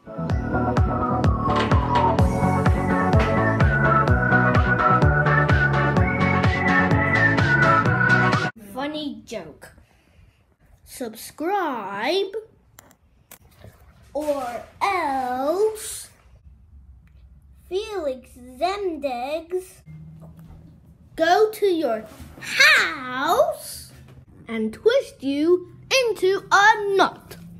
Funny joke. Subscribe or else Felix Zemdegs go to your house and twist you into a knot.